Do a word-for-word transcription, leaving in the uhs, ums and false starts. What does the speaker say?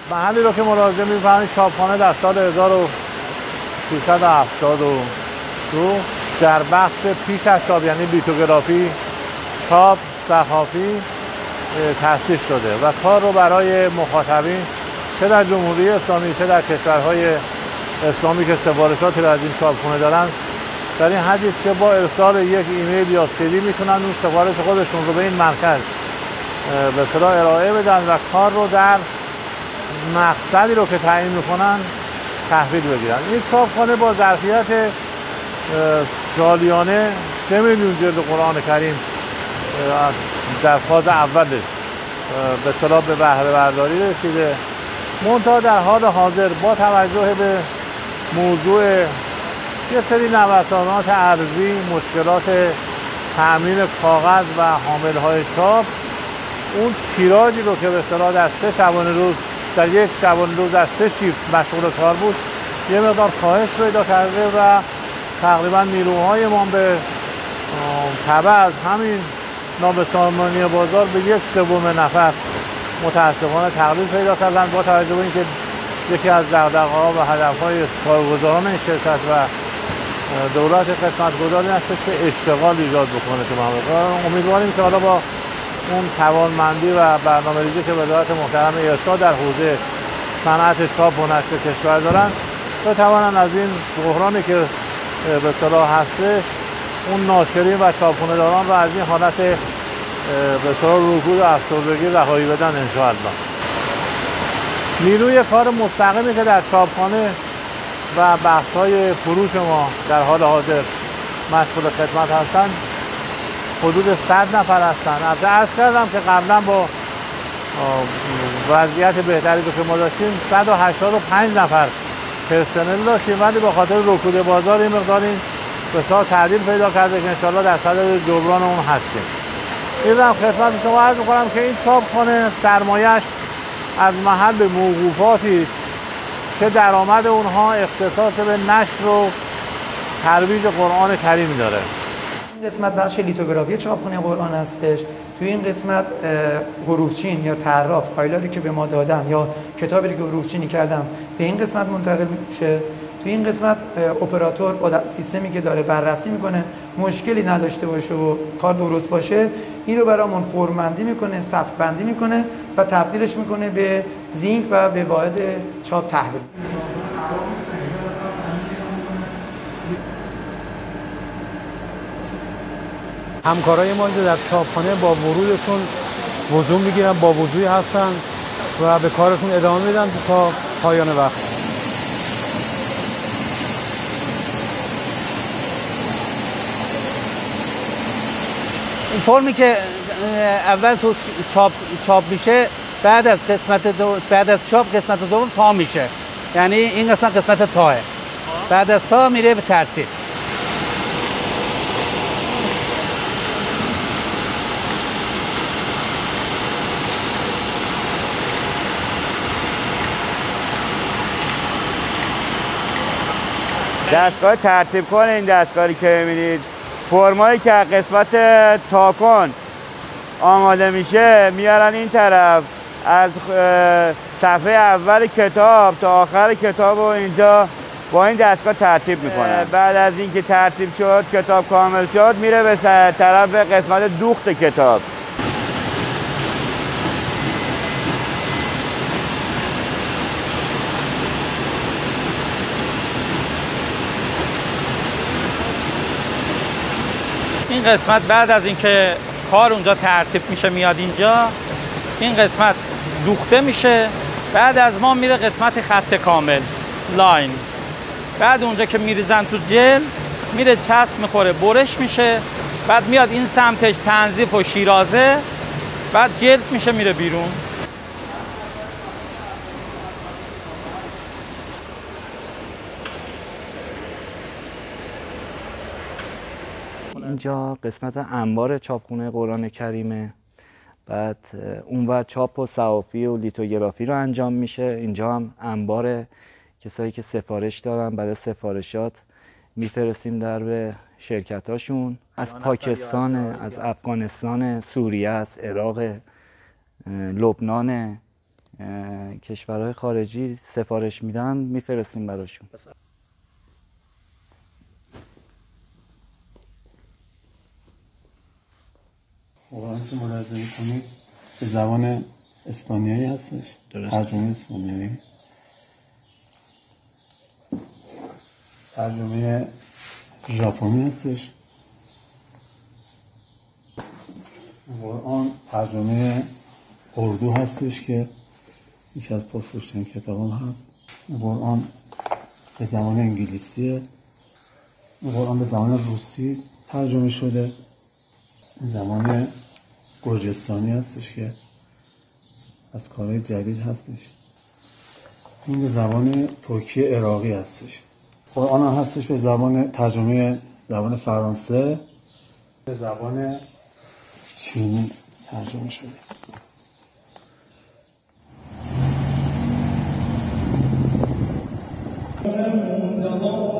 محلی رو که ملاحظه می‌فرمایید چاپخانه در سال هزار و سیصد و هفتاد و دو در بخش پیش از چاپ یعنی لیتوگرافی، چاپ، صحافی تأسیس شده و کار رو برای مخاطبین چه در جمهوری اسلامی چه در کشورهای اسلامی که سفارشاتی رو از این چاپخونه دارن در این حدی است که با ارسال یک ایمیل یا سیدی میتونن اون سفارش خودشون رو به این مرکز به اصطلاح ارائه بدن و کار رو در مقصدی رو که تعیین میکنن تحویل بگیرن. این چاپخانه با ظرفیت سالیانه سه میلیون جلد قرآن کریم در فاز اول به اصطلاح به بهره برداری رسیده. منتها در حال حاضر با توجه به موضوع یه سری نوسانات ارزی، مشکلات تأمین کاغذ و حامل‌های چاپ، اون تیراژی رو که به اصطلاح در سه شبانه روز در یک شبانه روز در سه شیفت مشغول کار بود یه مقدار کاهش پیدا کرده و تقریبا نیروهای ما به تبع از همین نابسامانی بازار به یک سوم نفر متاسفانه تقلیل پیدا کردن، با توجه به اینکه یکی از دغدغه‌ها و هدف‌های کارگزاران این شرکت و دولت خدمت‌گزار این هستش که اشتغال ایجاد بکنه تو مملکت. امیدواریم که حالا با اون توانمندی و برنامه‌ریزی که وزارت محترم ارشاد در حوزه صنعت چاپ و نشر کشور دارن بتوانن از این بحرانی که به اصطلاح هستش اون ناشرین و چاپخونه‌داران رو از این حالت به اصطلاح رکود و افسردگی رهایی بدن ان شاء الله. نیروی کار مستقیمی که در چاپخانه و بخش‌های فروش ما در حال حاضر مشغول خدمت هستند حدود صد نفر هستند. البته عرض کردم که قبلا با وضعیت بهتری که ما داشتیم صد و هشتاد و پنج نفر پرسنل داشتیم، ولی به خاطر رکود بازار این مقدار این بسیار تعدیل پیدا کرده که انشاءالله در صدد جبران اون هستیم. این رو خدمت شما عرض می‌کنم که این چاپخانه سرمایه‌اش از محل موقوفاتی است که درآمد اونها اختصاص به نشر و ترویج قرآن کریم داره. این قسمت بخش لیتوگرافی چاپخانه قرآن هستش. توی این قسمت حروفچین یا طراف فایلی که به ما دادن یا کتابی که حروفچینی کردم به این قسمت منتقل میشه. توی این قسمت اپراتور با سیستمی که داره بررسی میکنه مشکلی نداشته باشه و کار درست باشه این رو برامون فرم بندی میکنه، صف بندی میکنه و تبدیلش میکنه به زینک و به واحد چاپ تحویل. همکارای ما در چاپخانه با ورودشون وضوح میگیرن، با وضوحی هستن و به کارشون ادامه میدن تا پایان وقت. این فرمی که اول تو چاپ چاپ میشه بعد از قسمت دو بعد از چاپ قسمت دوم تا میشه، یعنی این قسمت قسمت تاه، بعد از تا میره به ترتیب. دستگاه ترتیب کن این دستگاهی که می‌بینید فرمایی که قسمت تاکن آماده میشه میارن این طرف از صفحه اول کتاب تا آخر کتاب و اینجا با این دستگاه ترتیب میکنن. بعد از اینکه ترتیب شد کتاب کامل شد میره به طرف قسمت دوخت کتاب. این قسمت بعد از اینکه کار اونجا ترتیب میشه میاد اینجا، این قسمت دوخته میشه، بعد از ما میره قسمت خط کامل لاین، بعد اونجا که میریزن تو جل میره چسب میخوره برش میشه، بعد میاد این سمتش تنظیف و شیرازه، بعد جلد میشه میره بیرون. اینجا قسمت انبار چاپخونه قرآن کریمه، بعد اونور چاپ و صحافی و لیتوگرافی رو انجام میشه. اینجا هم انبار کسایی که سفارش دارن برای سفارشات میفرستیم در به شرکت هاشون، از پاکستان، از افغانستان، سوریه است، عراق، لبنان، کشورهای خارجی سفارش میدن میفرستیم براشون. قرآنی که ملاحظه می‌کنید به زبان اسپانیایی هستش، ترجمه اسپانیایی، ترجمه ژاپنی هستش، قرآن ترجمه اردو هستش که یکی از پرفروش‌ترین کتابان هست. قرآن به زبان انگلیسیه. قرآن به زبان روسی ترجمه شده. زبان گرجستانی هستش که از کارهای جدید هستش. این به زبان ترکی عراقی هستش. قرآن هم هستش به زبان ترجمه زبان فرانسه، به زبان چینی ترجمه شده.